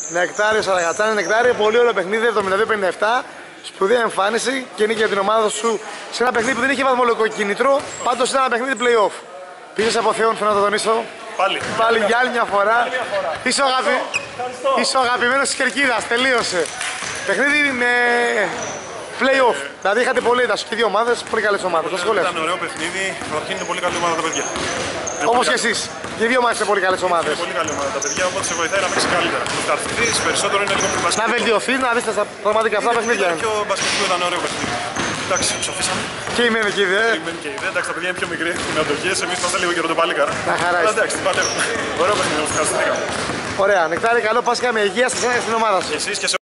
Νεκτάριο Σαραγατσάνη, Νεκτάριο, πολύ ωραίο παιχνίδι, 72-57. Σπουδαία εμφάνιση και νίκη για την ομάδα σου σε ένα παιχνίδι που δεν είχε βαθμολογικό κίνητρο. Πάντως ήταν ένα παιχνίδι play-off. Πήγες από Θεόν, θέλω να το τονίσω. Πάλι για άλλη μια φορά. Είσαι ο αγαπημένος της Κερκίδας, τελείωσε. Παιχνίδι με play-off. Δηλαδή είχατε πολύ ένταση και δύο ομάδες, πολύ καλές ομάδες. Ήταν ωραίο παιχνίδι. Καταρχήν είναι πολύ καλή ομάδα τα παιδιά. Όπως και εσείς. Και οι δύο ομάδες είναι πολύ καλές ομάδες. Είναι πολύ καλή ομάδα τα παιδιά, οπότε σε βοηθάει να παίξει καλύτερα. Το καθηγητής περισσότερο είναι λίγο πιο μπασκετικό. Να βελτιωθεί, να δεις τα πραγματικά αυτά παιχνίδια. Πιο μπασκετικό ήταν ωραίο παιχνίδι. Εντάξει, ψοφίσαμε. Και η Μένη και η Δε. Εντάξει, τα παιδιά είναι πιο μικροί, έχουν αντοχές, εμείς είμαστε λίγο γεροντοπαλίκαρα. Να χαρά είστε. Εντάξει, την πατεύουμε. Ωραίο παιχνίδι, όμως ευχαριστηθήκαμε. Ωραία, Νεκτάρη, καλό Πάσχα με υγεία σας και στην ομάδα σας. Εσείς και σε